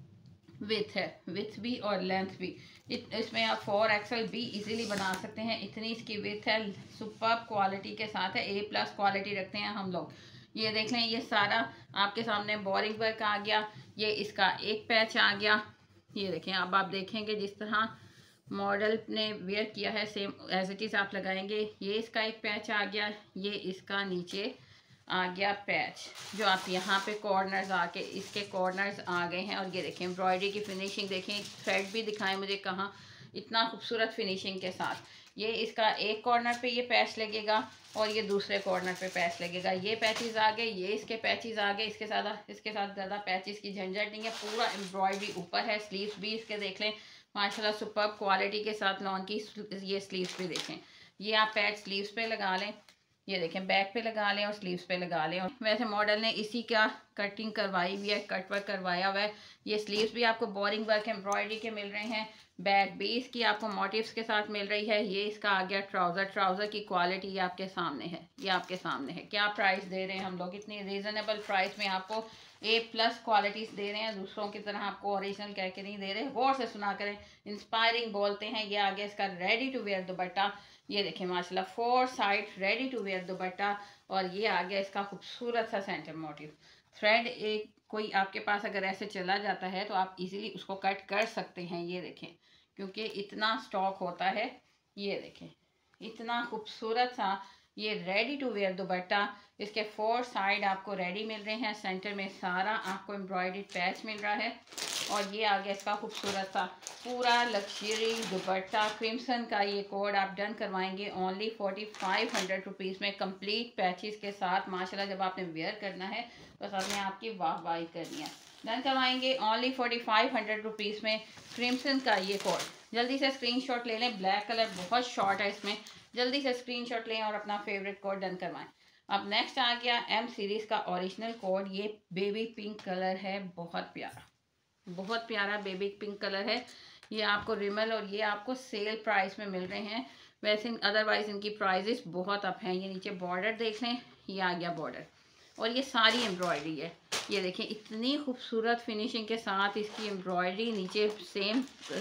विथ है, विथ भी और लेंथ भी। इसमें आप 4XL भी इजीली बना सकते हैं, इतनी इसकी विथ है। सुपर क्वालिटी के साथ है, A+ क्वालिटी रखते हैं हम लोग। ये देख लें, ये सारा आपके सामने बोरिंग वर्क आ गया। ये इसका एक पैच आ गया, ये देखें। अब आप देखेंगे जिस तरह मॉडल ने वेयर किया है सेम एज इट इज़ आप लगाएंगे। ये इसका एक पैच आ गया, ये इसका नीचे आ गया पैच, जो आप यहाँ पे कॉर्नर्स आके इसके कॉर्नर्स आ गए हैं। और ये देखें एम्ब्रॉयडरी की फिनिशिंग देखें, थ्रेड भी दिखाएं मुझे कहाँ, इतना खूबसूरत फिनिशिंग के साथ। ये इसका एक कॉर्नर पे ये पैच लगेगा और ये दूसरे कॉर्नर पे पैच लगेगा। ये पैचेस आ गए, ये इसके पैचेस आ गए। इसके साथ ज़्यादा पैचेस की झंझट नहीं है, पूरा एम्ब्रॉयडरी ऊपर है। स्लीव्स भी इसके देख लें माशाल्लाह सुपर्ब क्वालिटी के साथ लॉन की ये स्लीव्स भी देखें। ये आप पैच स्लीव्स पे लगा लें, ये देखें बैक पे लगा लें और स्लीव्स पे लगा लें। और वैसे मॉडल ने इसी का कटिंग करवाई हुई है, कट वर्क करवाया हुआ है। ये स्लीव्स भी आपको बोरिंग वर्क एम्ब्रॉयडरी के मिल रहे हैं, बैक भी इसकी आपको मोटिव्स के साथ मिल रही है। ये इसका आ गया ट्राउज़र, ट्राउज़र की क्वालिटी ये आपके सामने है, ये आपके सामने है। क्या प्राइस दे रहे हैं हम लोग, इतनी रीज़नेबल प्राइस में आपको A+ क्वालिटीज़ दे रहे हैं, दूसरों की तरह आपको ओरिजिनल कह के नहीं दे रहे। गौर से सुना करें, इंस्पायरिंग बोलते हैं। ये आगे इसका रेडी टू वेयर दुपट्टा, ये देखें माशाल्लाह 4 साइड रेडी टू वेयर दुपट्टा। और ये आ गया इसका खूबसूरत सा सेंटर मोटिव। थ्रेड एक कोई आपके पास अगर ऐसे चला जाता है तो आप इजीली उसको कट कर सकते हैं, ये देखें, क्योंकि इतना स्टॉक होता है। ये देखें इतना खूबसूरत सा ये रेडी टू वेयर दुपट्टा। इसके 4 साइड आपको रेडी मिल रहे हैं, सेंटर में सारा आपको एम्ब्रॉयडरी पैच मिल रहा है। और ये आ गया इसका खूबसूरत सा पूरा लग्जरी दुपट्टा। क्रिम्सन का ये कोड आप डन करवाएंगे ओनली 4500 रुपीज़ में, कंप्लीट पैचेस के साथ। माशाल्लाह जब आपने वेयर करना है तो सबने आपकी वाहवाही करनी है। डन करवाएंगे ओनली 4500 रुपीज़ में क्रिम्सन का ये कोड। जल्दी से स्क्रीनशॉट ले लें, ब्लैक कलर बहुत शॉर्ट है इसमें, जल्दी से स्क्रीनशॉट लें और अपना फेवरेट कोड डन करवाएं। अब नेक्स्ट आ गया M सीरीज़ का ओरिजिनल कोड। ये बेबी पिंक कलर है, बहुत प्यारा, बहुत प्यारा बेबी पिंक कलर है। ये आपको रिमल और ये आपको सेल प्राइस में मिल रहे हैं। वैसे अदरवाइज इनकी प्राइजेस बहुत अप हैं। ये नीचे बॉर्डर देख लें, ये आ गया बॉर्डर और ये सारी एम्ब्रॉयडरी है। ये देखें इतनी खूबसूरत फिनिशिंग के साथ इसकी एम्ब्रॉयडरी, नीचे सेम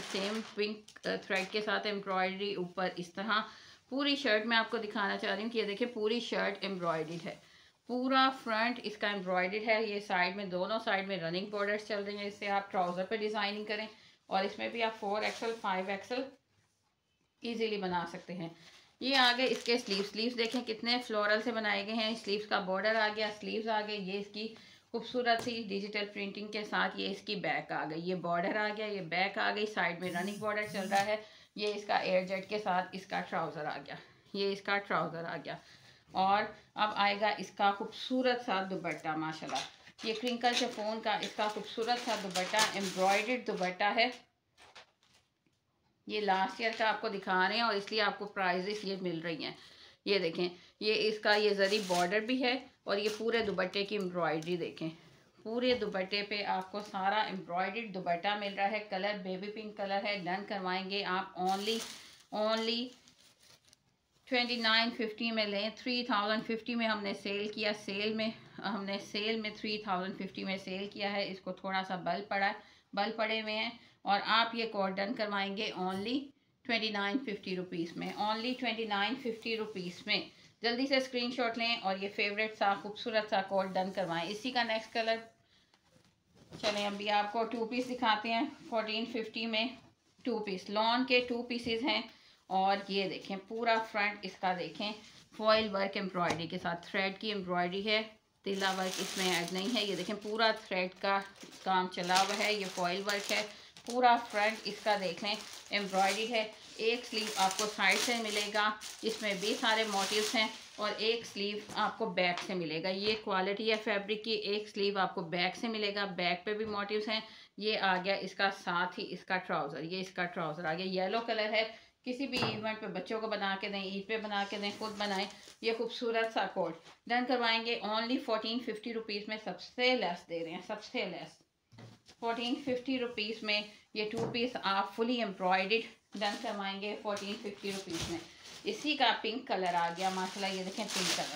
पिंक थ्रेड के साथ एम्ब्रॉयडरी, ऊपर इस तरह पूरी शर्ट में आपको दिखाना चाह रही हूँ कि ये देखें पूरी शर्ट एम्ब्रॉयडरी है, पूरा फ्रंट इसका एम्ब्रॉयडर्ड है। ये साइड में दोनों साइड में रनिंग बॉर्डर्स चल रही हैं, इससे आप ट्राउज़र पे डिज़ाइनिंग करें और इसमें भी आप 4XL 5XL इजीली बना सकते हैं। ये आ गए इसके स्लीव्स देखें कितने फ्लोरल से बनाए गए हैं। स्लीव्स का बॉर्डर आ गया, स्लीव्स आ गए, ये इसकी खूबसूरत सी डिजिटल प्रिंटिंग के साथ। ये इसकी बैक आ गई, ये बॉर्डर आ गया, ये बैक आ गई, साइड में रनिंग बॉर्डर चल रहा है। ये इसका एयर जेट के साथ इसका ट्राउज़र आ गया। ये इसका ट्राउज़र आ गया। और अब आएगा इसका खूबसूरत सा दुपट्टा। माशाल्लाह ये क्रिंकल शिफॉन का इसका खूबसूरत सा दुपट्टा, एम्ब्रॉयडर्ड दुपट्टा है। ये लास्ट ईयर का आपको दिखा रहे हैं और इसलिए आपको प्राइजेस ये मिल रही हैं। ये देखें, ये इसका ये जरी बॉर्डर भी है और ये पूरे दुपट्टे की एम्ब्रॉयडरी देखें। पूरे दुपट्टे पे आपको सारा एम्ब्रॉयडर्ड दुपट्टा मिल रहा है। कलर बेबी पिंक कलर है। डन करवाएंगे आप ओनली 2950 में लें। 3050 में हमने सेल किया। सेल में 3050 में सेल किया है। इसको थोड़ा सा बल पड़े हुए हैं और आप ये कोड डन करवाएंगे ओनली 2950 रुपीज़ में। ओनली 2950 रुपीज़ में। जल्दी से स्क्रीनशॉट लें और ये फेवरेट सा खूबसूरत सा कोड डन करवाएं। इसी का नेक्स्ट कलर चलें, अभी आपको 2 पीस दिखाते हैं। 1450 में 2 पीस लॉन के 2 पीसेस हैं। और ये देखें पूरा फ्रंट इसका देखें फॉइल वर्क एम्ब्रॉयडरी के साथ थ्रेड की एम्ब्रॉयडरी है। तिला वर्क इसमें ऐड नहीं है। ये देखें पूरा थ्रेड का काम चला हुआ है। ये फॉइल वर्क है। पूरा फ्रंट इसका देख लें एम्ब्रॉयडरी है। एक स्लीव आपको साइड से मिलेगा, इसमें भी सारे मोटिव्स हैं। और एक स्लीव आपको बैक से मिलेगा। ये क्वालिटी है फैब्रिक की। एक स्लीव आपको बैक से मिलेगा, बैक पे भी मोटिव्स हैं। ये आ गया इसका साथ ही इसका ट्राउज़र। ये इसका ट्राउज़र आ गया, येलो कलर है। किसी भी इवेंट पे बच्चों को बना के दें, ईद पे बना के दें, खुद बनाएं। ये खूबसूरत सा कोट डन करवाएंगे ओनली 1450 रुपीज़ में। सबसे लेस दे रहे हैं, सबसे लेस 1450 रुपीज़ में। ये 2 पीस आप फुली एम्ब्रॉयडर्ड डन करवाएंगे 1450 रुपीज़ में। इसी का पिंक कलर आ गया माशाल्लाह। ये देखें पिंक कलर,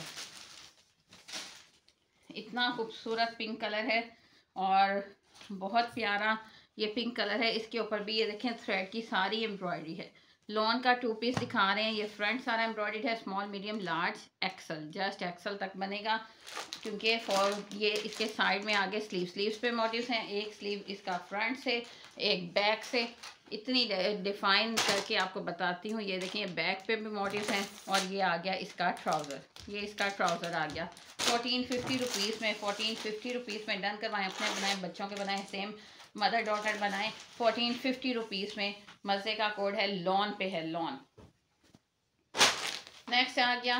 इतना खूबसूरत पिंक कलर है और बहुत प्यारा ये पिंक कलर है। इसके ऊपर भी ये देखें थ्रेड की सारी एम्ब्रॉयडरी है। लॉन का 2 पीस दिखा रहे हैं। ये फ्रंट सारा एम्ब्रॉयडर्ड है। Small medium large XL, just XL तक बनेगा क्योंकि फॉर ये इसके साइड में आगे स्लीव्स पे मोटिव्स हैं। एक स्लीव इसका फ्रंट से, एक बैक से। इतनी डिफाइन करके आपको बताती हूँ। ये देखिए बैक पे भी मोटिव्स हैं। और ये आ गया इसका ट्राउज़र। ये इसका ट्राउज़र आ गया 1450 रुपीज़ में। 1450 रुपीज़ में डन करवाएं। अपने बनाएं, बच्चों के बनाएं, सेम मदर डॉटर बनाएं 1450 रुपीज़ में। मज़े का कोड है, लॉन पे है, लॉन। नेक्स्ट आ गया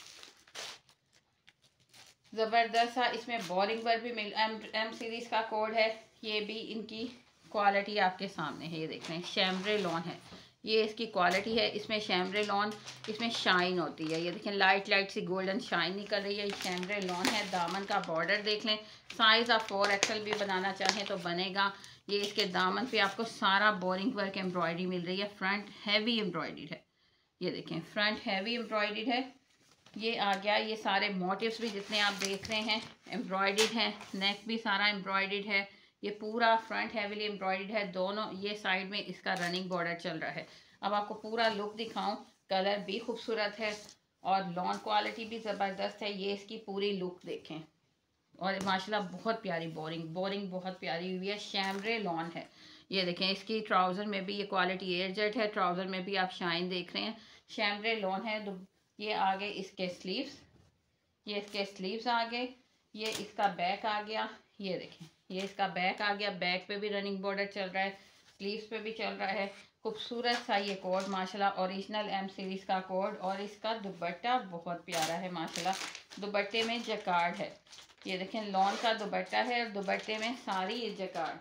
ज़बरदस्त सा, इसमें बोरिंग पर भी एम सीरीज़ का कोड है। ये भी इनकी क्वालिटी आपके सामने है। ये देख रहे हैं शैम्ब्रे लॉन है। ये इसकी क्वालिटी है। इसमें शैम्ब्रे लॉन, इसमें शाइन होती है। ये देखें लाइट सी गोल्डन शाइन निकल रही है। शैम्ब्रे लॉन है। दामन का बॉर्डर देख लें। साइज़ आप 4XL भी बनाना चाहें तो बनेगा। ये इसके दामन पे आपको सारा बोरिंग वर्क एम्ब्रॉयडरी मिल रही है। फ्रंट हैवी एम्ब्रॉयडरी है। ये देखें फ्रंट हैवी एम्ब्रॉयडरी है। ये आ गया, ये सारे मोटिव्स भी जितने आप देख रहे हैं एम्ब्रॉयडर्ड हैं। नेक भी सारा एम्ब्रॉयडर्ड है। ये पूरा फ्रंट हैवीली एम्ब्रॉयडर्ड है। दोनों ये साइड में इसका रनिंग बॉर्डर चल रहा है। अब आपको पूरा लुक दिखाऊं। कलर भी खूबसूरत है और लॉन क्वालिटी भी ज़बरदस्त है। ये इसकी पूरी लुक देखें और माशाल्लाह बहुत प्यारी बोरिंग बहुत प्यारी हुई है। शैम्ब्रे लॉन है। ये देखें इसकी ट्राउज़र में भी ये क्वालिटी एयरजेट है। ट्राउज़र में भी आप शाइन देख रहे हैं। शैम्ब्रे लॉन है। ये आगे इसके स्लीव्स, ये इसके स्लीव्स आ गए। ये इसका बैक आ गया। ये देखें ये इसका बैक आ गया। बैक पे भी रनिंग बॉर्डर चल रहा है, स्लीव्स पे भी चल रहा है। खूबसूरत सा ये कोड माशाल्लाह, ओरिजिनल एम सीरीज़ का कोड। और इसका दुपट्टा बहुत प्यारा है माशाल्लाह। दुपट्टे में जकार्ड है। ये देखें लॉन का दुपट्टा है और दुपट्टे में सारी ये जकार्ड,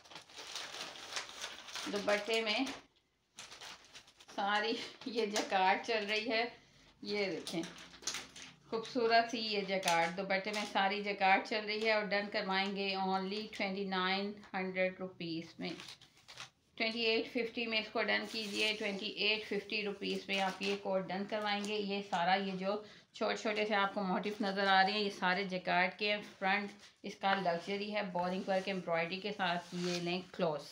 दुपट्टे में सारी ये जकार्ड चल रही है। ये देखें खूबसूरत सी ये जकार्ड, दुपट्टे में सारी जकार्ड चल रही है। और डन करवाएंगे ओनली 2900 रुपीज़ में। 2850 में इसको डन कीजिए। 2850 रुपीज़ में आप ये कोड डन करवाएंगे। ये सारा ये जो छोटे छोटे से आपको मोटिव नज़र आ रहे हैं ये सारे जकार्ड के हैं। फ्रंट इसका लग्जरी है बोरिंग वर्क एम्ब्रॉयडरी के साथ। ये लें क्लोज।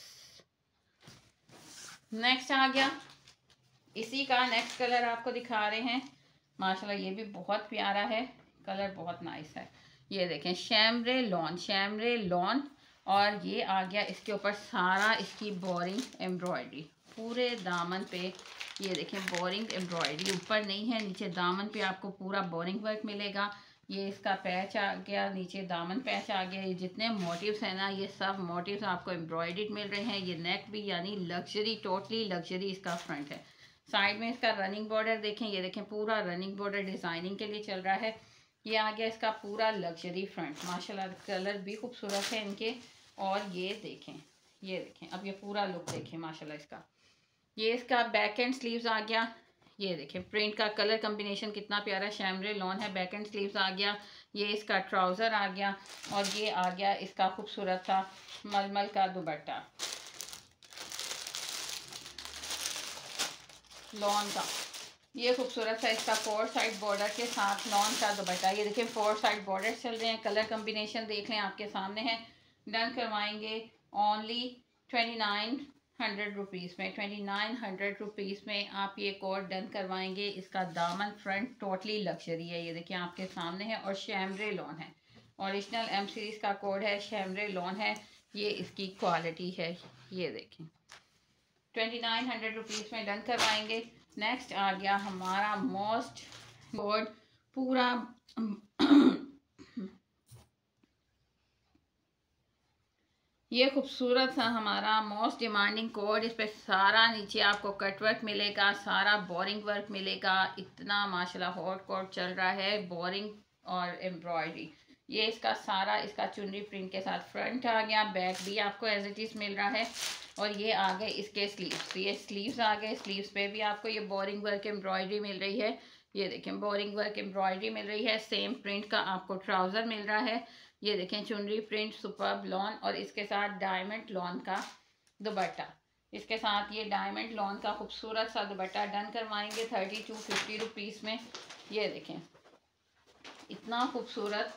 नेक्स्ट आ गया, इसी का नेक्स्ट कलर आपको दिखा रहे हैं। माशाल्लाह ये भी बहुत प्यारा है, कलर बहुत नाइस है। ये देखें शैम्ब्रे लॉन। और ये आ गया इसके ऊपर सारा इसकी बोरिंग एम्ब्रॉयडरी पूरे दामन पे। ये देखें बोरिंग एम्ब्रॉयडरी ऊपर नहीं है, नीचे दामन पे आपको पूरा बोरिंग वर्क मिलेगा। ये इसका पैच आ गया, नीचे दामन पैच आ गया। ये जितने मोटिव्स हैं ना ये सब मोटिव्स आपको एम्ब्रॉयडर्ड मिल रहे हैं। ये नेक भी यानी लग्जरी, टोटली लग्जरी इसका फ्रंट है। साइड में इसका रनिंग बॉर्डर देखें, ये देखें पूरा रनिंग बॉर्डर डिज़ाइनिंग के लिए चल रहा है। ये आ गया इसका पूरा लग्जरी फ्रंट, माशाल्लाह कलर भी खूबसूरत है इनके। और ये देखें, ये देखें, अब ये पूरा लुक देखें माशाल्लाह इसका। ये इसका बैक एंड स्लीव्स आ गया, ये देखें प्रिंट का कलर कॉम्बिनेशन कितना प्यारा शैमरे लॉन है। बैक एंड स्लीव्स आ गया, ये इसका ट्राउज़र आ गया और ये आ गया इसका खूबसूरत सा मलमल का दुपट्टा लॉन का। ये खूबसूरत सा इसका 4 साइड बॉर्डर के साथ लॉन का दुपट्टा। ये देखें 4 साइड बॉर्डर चल रहे हैं, कलर कॉम्बिनेशन देख लें आपके सामने है। डन करवाएंगे ओनली 2900 रुपीज़ में। 2900 रुपीज़ में आप ये कोट डन करवाएंगे। इसका दामन फ्रंट टोटली लग्जरी है, ये देखिए आपके सामने है और शैमरे लॉन है। ओरिजिनल एम सीरीज़ का कोड है, शैमरे लॉन है, ये इसकी क्वालिटी है। ये देखें 2900 रुपीज़ में डन करवाएंगे। नेक्स्ट आ गया हमारा मोस्ट कोड पूरा ये खूबसूरत सा हमारा मोस्ट डिमांडिंग कोड। इस पे सारा नीचे आपको कटवर्क मिलेगा, सारा बोरिंग वर्क मिलेगा। इतना माशाल्लाह हॉट कोड चल रहा है, बोरिंग और एम्ब्रॉयडरी। ये इसका सारा इसका चुनरी प्रिंट के साथ फ्रंट आ गया, बैक भी आपको एज इट इज़ मिल रहा है। और ये आ गए इसके स्लीव्स, ये स्लीव्स आ गए, स्लीव्स पे भी आपको ये बोरिंग वर्क एम्ब्रॉयडरी मिल रही है। ये देखें बोरिंग वर्क एम्ब्रॉयडरी मिल रही है। सेम प्रिंट का आपको ट्राउज़र मिल रहा है। ये देखें चुनरी प्रिंट सुपर्ब लॉन और इसके साथ डायमंड लॉन का दुपट्टा। इसके साथ ये डायमंड लॉन का खूबसूरत सा दुपट्टा डन करवाएंगे 3250 रुपीज़ में। ये देखें इतना खूबसूरत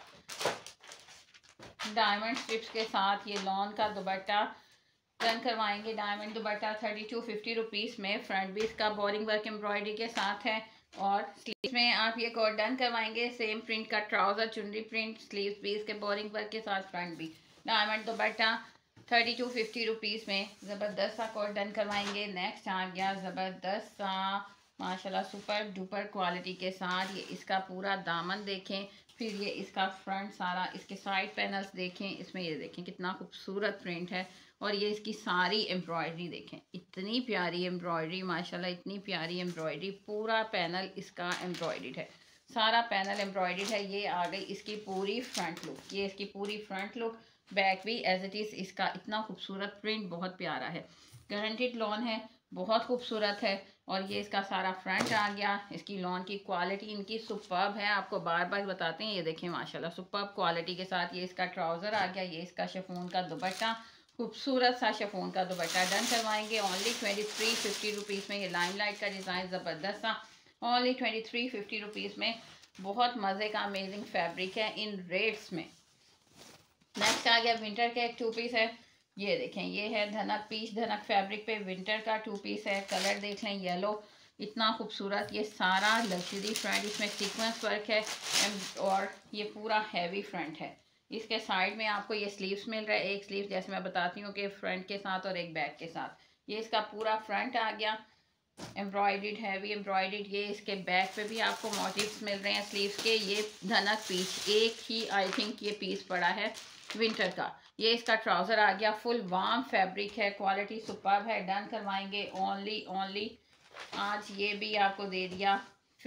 डायमंड स्ट्रिप्स के साथ ये लॉन का दुपट्टा डन करवाएंगे। डायमंड दुपट्टा 3250 रुपीज़ में। फ्रंट भी इसका बोरिंग वर्क एम्ब्रॉयडरी के साथ है और स्लीव में आप ये कोट डन करवाएंगे। सेम प्रिंट का ट्राउज़र चुनरी प्रिंट, स्लीव्स भी इसके बोरिंग वर्क के साथ, फ्रंट भी डायमंड दुपट्टा 3250 रुपीज़ में। ज़बरदस्त सा कोट डन करवाएंगे। नेक्स्ट आ गया ज़बरदस्त सा माशाल्लाह सुपर डुपर क्वालिटी के साथ। ये इसका पूरा दामन देखें, फिर ये इसका फ्रंट सारा, इसके साइड पैनल्स देखें, इसमें ये देखें कितना खूबसूरत प्रिंट है। और ये इसकी सारी एम्ब्रॉयडरी देखें, इतनी प्यारी एम्ब्रॉयडरी माशाल्लाह, इतनी प्यारी एम्ब्रॉयडरी। पूरा पैनल इसका एम्ब्रॉयडर्ड है, सारा पैनल एम्ब्रॉयडर्ड है। ये आ गई इसकी पूरी फ्रंट लुक, ये इसकी पूरी फ्रंट लुक। बैक भी एज इट इज़ इसका इतना खूबसूरत प्रिंट, बहुत प्यारा है। गारंटेड लॉन है, बहुत खूबसूरत है। और ये इसका सारा फ्रंट आ गया। इसकी लॉन की क्वालिटी इनकी सुपर्ब है, आपको बार बार बताते हैं। ये देखें माशाल्लाह सुपर्ब क्वालिटी के साथ। ये इसका ट्राउज़र आ गया, ये इसका शिफॉन का दुपट्टा, खूबसूरत सा शिफॉन का दुपट्टा डन करवाएंगे ओनली 2350 रुपीज़ में। ये लाइमलाइट का डिज़ाइन ज़बरदस्त सा ओनली 2350 रुपीज़ में। बहुत मज़े का अमेजिंग फैब्रिक है इन रेट्स में। नेक्स्ट आ गया विंटर का एक 2 पीस है। ये देखें, ये है धनक पीच, धनक फैब्रिक पे विंटर का 2 पीस है। कलर देख लें येलो, इतना खूबसूरत। ये सारा लग्जरी फ्रंट, इसमें सीक्वेंस वर्क है और ये पूरा हैवी फ्रंट है। इसके साइड में आपको ये स्लीव्स मिल रहा है, एक स्लीव जैसे मैं बताती हूँ कि फ्रंट के साथ और एक बैक के साथ। ये इसका पूरा फ्रंट आ गया एम्ब्रॉयडर्ड, हैवी एम्ब्रॉयडर्ड। ये इसके बैक पे भी आपको मोटिव्स मिल रहे हैं स्लीव्स के। ये धनक पीच, एक ही आई थिंक ये पीस पड़ा है विंटर का। ये इसका ट्राउज़र आ गया, फुल वार्म फैब्रिक है, क्वालिटी सुपर्ब है। डन करवाएंगे ओनली आज ये भी आपको दे दिया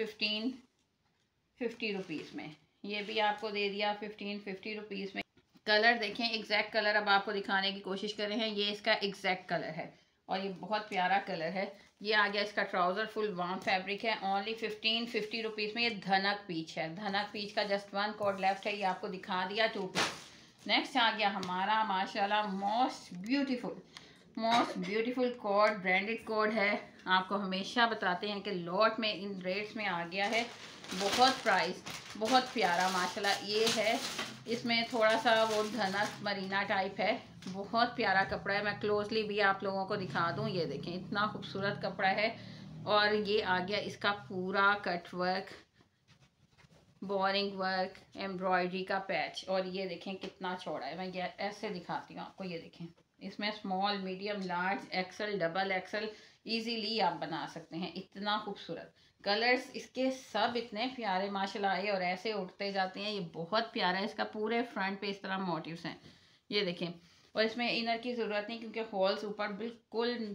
1550 रुपीज़ में। ये भी आपको दे दिया 1550 रुपीज़ में। कलर देखें, एग्जैक्ट कलर अब आपको दिखाने की कोशिश कर रहे हैं। ये इसका एग्जैक्ट कलर है और ये बहुत प्यारा कलर है। ये आ गया इसका ट्राउज़र, फुल वार्म फैब्रिक है ओनली 1550 रुपीज़ में। ये धनक पीच है, धनक पीच का जस्ट 1 कोड लेफ्ट है, ये आपको दिखा दिया 2 पीस। नेक्स्ट आ गया हमारा माशाल्लाह most beautiful coat, branded coat है। आपको हमेशा बताते हैं कि लॉट में इन रेट्स में आ गया है। बहुत प्राइस, बहुत प्यारा माशाल्लाह ये है। इसमें थोड़ा सा वो धनक मरीना टाइप है, बहुत प्यारा कपड़ा है। मैं क्लोजली भी आप लोगों को दिखा दूँ, ये देखें इतना खूबसूरत कपड़ा है। और ये आ गया इसका पूरा cut work, boring work, embroidery का पैच। और ये देखें कितना चौड़ा है, मैं ये ऐसे दिखाती हूँ आपको। ये देखें इसमें small, medium, large, XL, double XL easily आप बना सकते हैं। इतना खूबसूरत कलर्स इसके सब इतने प्यारे माशाल्लाह आए और ऐसे उठते जाते हैं। ये बहुत प्यारा है। इसका पूरे फ्रंट पे इस तरह मोटिव्स हैं, ये देखें। और इसमें इनर की ज़रूरत नहीं क्योंकि हॉल्स ऊपर बिल्कुल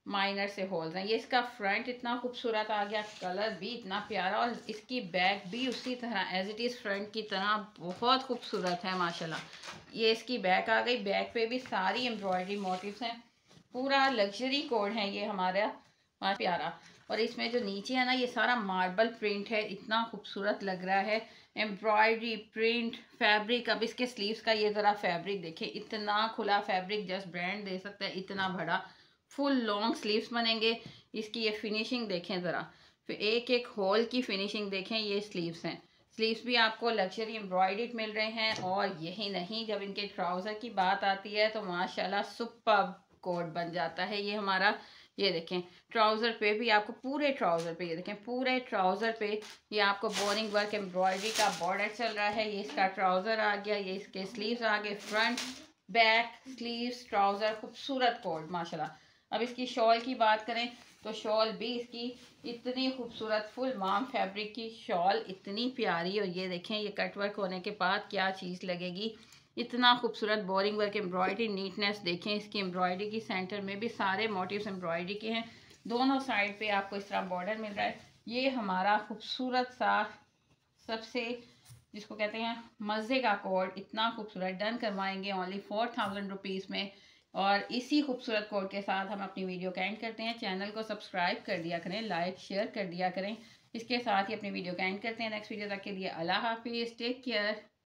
माइनर से होल्स हैं। ये इसका फ्रंट इतना खूबसूरत आ गया, कलर भी इतना प्यारा, और इसकी बैक भी उसी तरह एज इट इज़ फ्रंट की तरह बहुत खूबसूरत है माशाल्लाह। ये इसकी बैक आ गई, बैक पे भी सारी एम्ब्रॉयडरी मोटिव्स हैं, पूरा लग्जरी कोड है ये हमारा प्यारा। और इसमें जो नीचे है ना, ये सारा मार्बल प्रिंट है, इतना खूबसूरत लग रहा है, एम्ब्रॉयडरी प्रिंट फैब्रिक। अब इसके स्लीव्स का ये ज़रा फैब्रिक देखिए, इतना खुला फैब्रिक जस्ट ब्रांड दे सकता है, इतना बड़ा फुल लॉन्ग स्लीव्स बनेंगे। इसकी ये फिनिशिंग देखें ज़रा, फिर एक एक होल की फिनिशिंग देखें। ये स्लीव्स हैं, स्लीव्स भी आपको लग्जरी एम्ब्रॉयडर्ड मिल रहे हैं। और यही नहीं, जब इनके ट्राउज़र की बात आती है तो माशाल्लाह सुपर्ब कोट बन जाता है ये हमारा। ये देखें ट्राउज़र पे भी आपको, पूरे ट्राउज़र पे, ये देखें पूरे ट्राउज़र पे ये आपको बोरिंग वर्क एम्ब्रॉयडरी का बॉर्डर चल रहा है। ये इसका ट्राउज़र आ गया, ये इसके स्लीव्स आ गए, फ्रंट बैक स्लीव्स ट्राउज़र, खूबसूरत कोट माशाल्लाह। अब इसकी शॉल की बात करें तो शॉल भी इसकी इतनी खूबसूरत, फुल माम फैब्रिक की शॉल, इतनी प्यारी। और ये देखें ये कटवर्क होने के बाद क्या चीज़ लगेगी, इतना खूबसूरत बोरिंग वर्क एम्ब्रॉयडरी, नीटनेस देखें इसकी एम्ब्रॉयडरी की। सेंटर में भी सारे मोटिव्स एम्ब्रॉयडरी के हैं, दोनों साइड पे आपको इस तरह बॉर्डर मिल रहा है। ये हमारा खूबसूरत सा सबसे जिसको कहते हैं मज़े का कोड, इतना खूबसूरत डन करवाएंगे ओनली 4000 रुपीज़ में। और इसी खूबसूरत कोड के साथ हम अपनी वीडियो का एंड करते हैं। चैनल को सब्सक्राइब कर दिया करें, लाइक शेयर कर दिया करें। इसके साथ ही अपनी वीडियो का एंड करते हैं। नेक्स्ट वीडियो तक के लिए अल्लाह हाफिज़, टेक केयर।